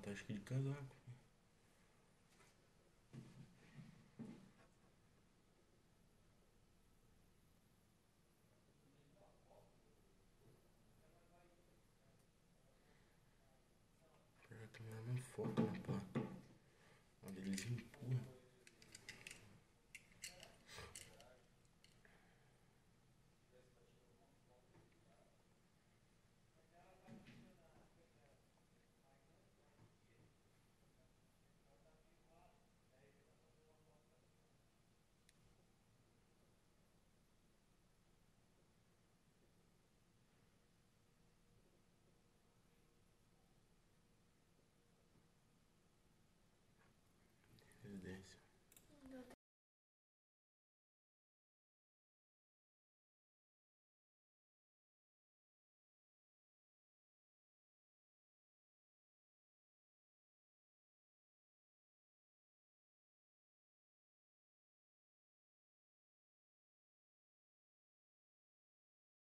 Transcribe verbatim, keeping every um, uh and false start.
tá acho que de casaco. A câmera não foca, né, pá? Onde eles empurram. Residência.